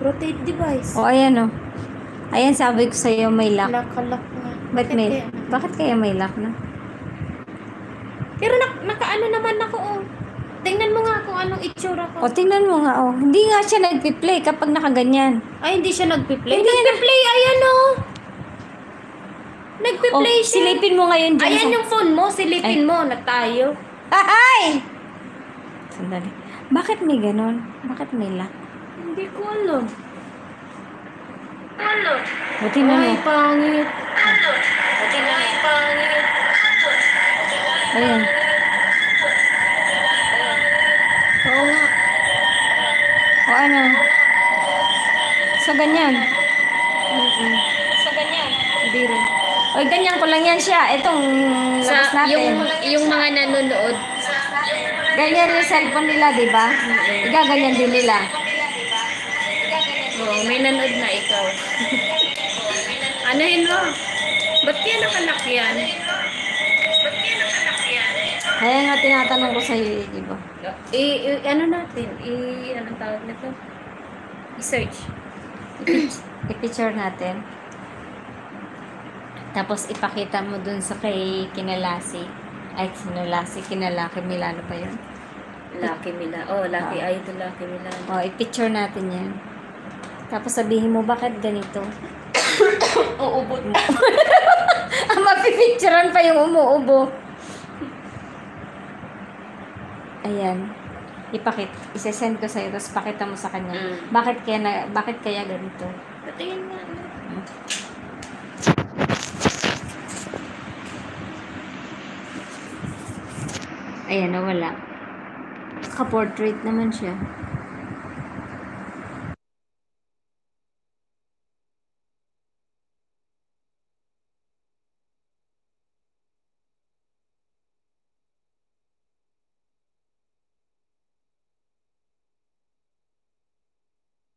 Rotate device. O, ayan o. Ayan, sabi ko sa'yo may lock. Lock nga. Bakit kaya may lock na? Pero nakaano naman ako, oh. Tingnan mo nga kung anong itsura ko. O, tingnan mo nga, oh. Hindi nga siya nagpi-play kapag nakaganyan. Ay, hindi siya nagpi-play. Hindi Nagpi-play, ayan, oh. Nagpi-play siya. Silipin mo ngayon dyan. Ayan yung phone mo, silipin mo na tayo. Ay! Sandali. Bakit may ganon? Bakit may lock? Hindi ko alam. Buti na Ay, pangit. Buti na Ay, pangit. Ayan. Oo nga. O ano? Sa ganyan. Sa ganyan. Hindi rin. O, ganyan ko lang yan siya. Itong labas natin. Yung mga nanonood. Ganyan yung cellphone nila, di ba? Igaganyan din nila. Oo, may nanood na ikaw. Anahin mo. Ba't kaya nakalock yan? Kaya nga tinatanong ko sa'yo, di ba? Ano natin? Anong tawag na to? I-search. I-picture natin. Tapos ipakita mo dun sa kay Kinalasi. Ay, Kinalaki Milano pa yun. Lucky Milano. Oh, Lucky Idol, Lucky Milano. O, i-picture natin yan. Tapos sabihin mo, bakit ganito? Uubot mo. Mapipicturean pa yung umuubo. Ayan. Isesend ko sa'yo, tapos pakita mo sa kanya. Bakit kaya ganito? Patingin nga. Ayan, nawala. Ka-portrait naman siya.